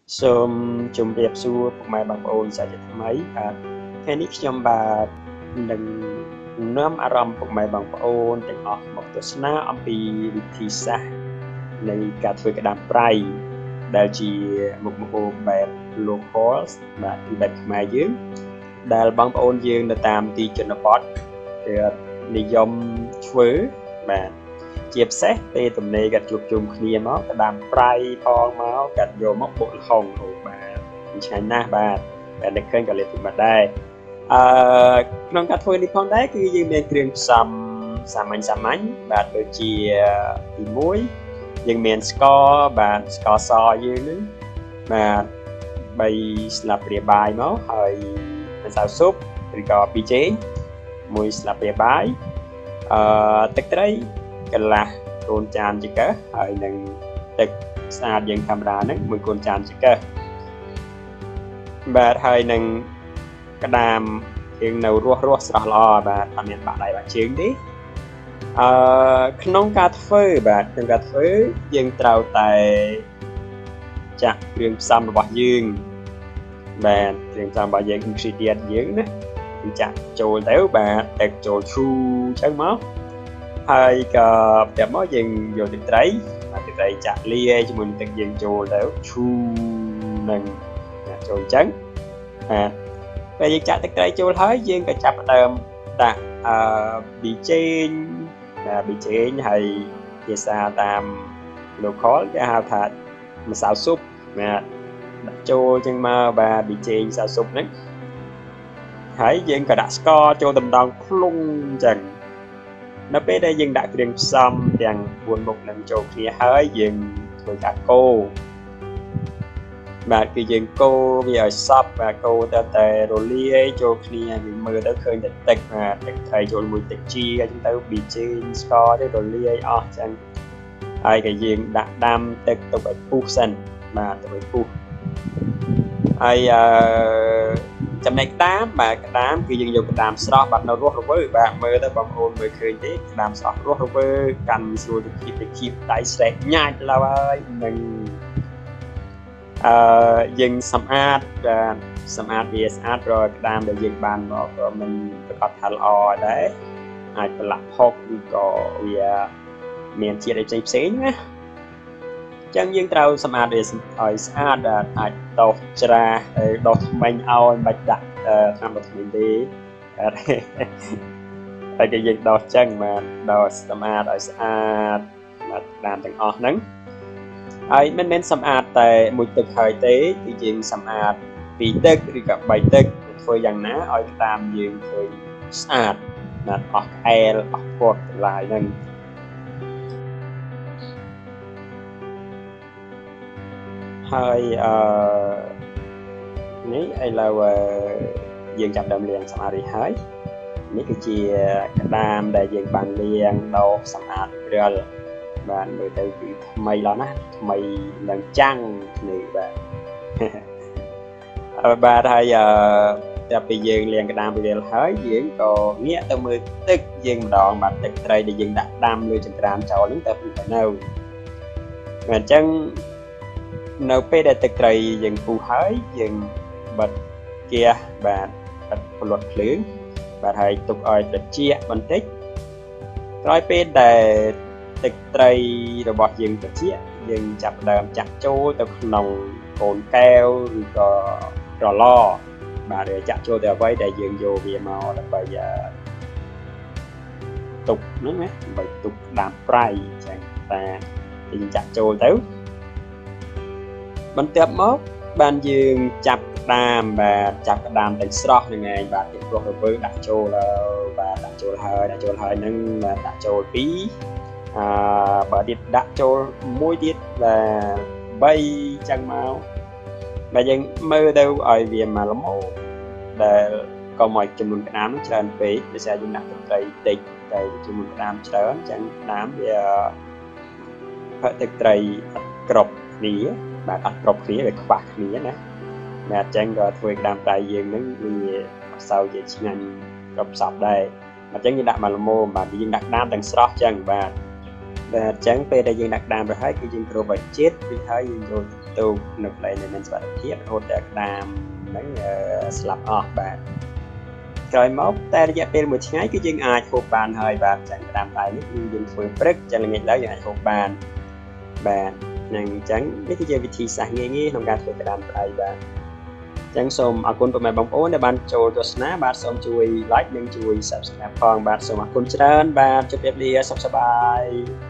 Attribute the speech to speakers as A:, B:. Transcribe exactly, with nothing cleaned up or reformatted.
A: សូមជម្រាបសួរពុកម៉ែបងប្អូនសាជាថ្មីបាទថ្ងៃនេះខ្ញុំបាទនឹងនាំអារម្មណ៍ពុកម៉ែបងប្អូនទាំងអស់មកទស្សនាអំពីវិធីសាស្ត្រនៃការធ្វើក្តាមប្រៃដែលជាមុខម្ហូបបែប local បាទគឺបែបខ្មែរយើងដែលបងប្អូនយើងនៅតាមទីជនបទគឺនិយមធ្វើបាទជាពិសេសពេលទំនេរគាត់ជួបជុំគ្នាមកក្តាមប្រៃផងមកគាត់យកមកបុកល្ហុងអូបាទឆ្ងាញ់ណាស់បាទតែនឹកឃើញក៏លេបពីបាត់ដែរអឺក្នុងការធ្វើនេះផងដែរគឺយើងមានគ្រឿងផ្សំសាមញ្ញសាមញ្ញបាទដូចជាទីមួយយើងមានស្ករបាទស្ករសយើងនឹងបាទបីស្លាបព្រាបាយមកហើយម្សៅស៊ុបឬក៏ប៊ីចេងមួយស្លាបព្រាបាយអឺទឹកត្រីកន្លះកូនចានចង្កឹះហើយនឹងទឹកស្អាតយើងធម្មតាហ្នឹងមួយកូនចានចង្កឹះបាទហើយនឹងក្តាមយើងនៅរស់រស់ស្រស់ល្អបាទអត់មានបាក់ដៃបាក់ជើងទេអឺក្នុងការធ្វើបាទក្នុងការធ្វើយើងត្រូវតែចាក់គ្រឿងផ្សំរបស់យើងបាទគ្រឿងផ្សំរបស់យើង ingredient យើងណាចាក់ចូលទៅបាទទឹកចូលឈូអញ្ចឹងមកហើយក៏តែមកយើងយកទឹកត្រីទឹកត្រីចាក់លាយជាមួយនឹងទឹកយើងចូលទៅឈូនឹងចូលអញ្ចឹងបាទពេលយើងចាក់ទឹកត្រីចូលហើយយើងក៏ចាប់ផ្ដើមដាក់អឺប៊ីចេងបាទប៊ីចេងហើយភាសាតាម local គេហៅថាម្សៅស៊ុបបាទដាក់ចូលអញ្ចឹងមកបាទប៊ីចេងម្សៅស៊ុបហ្នឹងហើយយើងក៏ដាក់ស្ករចូលតម្ដងភ្លុងអញ្ចឹងនៅពេលដែលយើងដាក់គ្រឿងផ្សំទាំងបួនមុខនឹងចូលគ្នាហើយយើងធ្វើការកូរបាទគឺយើងកូរវាឲ្យសព្វបាទកូរទៅតែរលាយចូលគ្នាយើងមើលទៅឃើញតែទឹកបាទទឹកត្រីចូលមួយទឹកជីអញ្ចឹងទៅប៊ីចេងស្ករទៅរលាយអស់អញ្ចឹងហើយក៏យើងដាក់ដាំទឹកទុកឲ្យពុះសិនបាទទុកឲ្យពុះហើយអឺចំណែកក្តាមបាទក្តាមគឺយើងយកក្តាមស្រស់បាត់នៅរស់រវើបាទមើលទៅបងប្អូនមើលឃើញទេក្តាមស្រស់រស់រវើកាន់ស្រួលទៅគៀបទៅគៀបដៃស្រែកញ៉ាច់ឡើយនឹងអឺយើងសម្អាតបាទសម្អាតវាស្អាតរកក្តាមដែលយើងបានមកក៏មិនប្រកបថាល្អដែរអាចប្រឡាក់ផុកឬក៏វាមានជាតិអីផ្សេងៗណាចឹងយើងត្រូវសម្អាតវាឲ្យស្អាតអាចដោះច្រាសដោះថ្មិញឲ្យមិនបាច់ដាក់ថ្នាំដោះថ្មិញទេតែគេយើងដោះចឹងបាទដោះសម្អាតឲ្យស្អាតបាទតាមទាំងអស់ហ្នឹងហើយមិនមែនសម្អាតតែមួយទឹកហើយទេគឺយើងសម្អាតពីរទឹកឬក៏បីទឹកធ្វើយ៉ាងណាឲ្យតាមយើងឃើញស្អាតបាទអស់ក្អែលអស់ពណ៌ទាំងឡាយហ្នឹងហើយអឺនេះឥឡូវយើងចាប់ដើមលាងសម្អាតរួចហើយនេះគឺជាក្តាមដែលយើងបានលាងដោះសម្អាតព្រាល់បាទមើលទៅគឺថ្មីឡើយណាថ្មីនឹងចាំងនេះបាទអឺបាទហើយអឺតែពេលយើងលាងក្តាមព្រាល់ហើយយើងក៏ងាកទៅមើលទឹកយើងម្ដងបាទទឹកត្រីដែលយើងដាក់ដាំលើចង្ក្រានចោលហ្នឹងតើពីទៅនៅបាទអញ្ចឹងនៅពេលដែលទឹកត្រីយើងពុះហើយយើងបិទហ្គាសបាទបិទពន្លត់ភ្លើងបាទហើយទុកឲ្យត្រជាក់បន្តិចក្រោយពេលដែលទឹកត្រីរបស់យើងត្រជាក់យើងចាប់ផ្ដើមចាក់ចូលទៅក្នុងកូនកែវឬក៏ក្រឡបាទចាក់ចូលទៅអ្វីដែលយើងយកវាមកដើម្បីទុកហ្នឹងណាដើម្បីទុកក្តាមប្រៃអញ្ចឹងតែយើងចាក់ចូលទៅបន្ទាប់មកបានយើងចាប់ក្តាមបាទចាប់ក្តាមទាំងស្រស់ហ្នឹងឯងបាទទៀតរស់រវើដាក់ចូលបាទដាក់ចូលហើយដាក់ចូលហើយហ្នឹងបាទដាក់ចូលពីរអឺបើទៀតដាក់ចូលមួយទៀតបាទបីចឹងមកបាទយើងមើលទៅឲ្យវាមកល្មមដែលកុំឲ្យចំនួនក្តាមនោះច្រើនពេកដោយសារយើងដាក់ទឹកត្រីតិចតែចំនួនក្តាមច្រើនចឹងក្តាមវាផឹកទឹកត្រីអត់គ្រប់គ្នាបាទអត់គ្រប់គ្នាវាខ្វះគ្នាណាបាទអញ្ចឹងក៏ធ្វើក្តាមប្រៃយើងនឹងវាអត់សូវជាឆ្ងាញ់គ្រប់សពដែរអញ្ចឹងយើងដាក់មកល្មមបាទយើងដាក់ក្តាមទាំងស្រស់អញ្ចឹងបាទ và chẳng về đây dương đặt đàm rồi thấy cái dương pro và chết vì thấy dương vô tu nộp lại nên sẽ thiết hỗ trợ đàm nắng slap off bạn rồi mốt ta đã bên một ngày cái dương ai hộp bàn hơi và chẳng đàm lại nước dương phương rất chẳng là nghịch lấy dương hộp bàn bạn nàng chẳng biết cái vị trí sáng nghe nghe trongการฝึกกระดานไปบ้างจังสมอากุลประมาณบางโอ้ในบ้านโจตัวสนะบ้านสมช่วยไลค์หนึ่งช่วย subscribe ฟังบ้านสมอากุลเจริญบ้านจุดเรียบเรียสบาย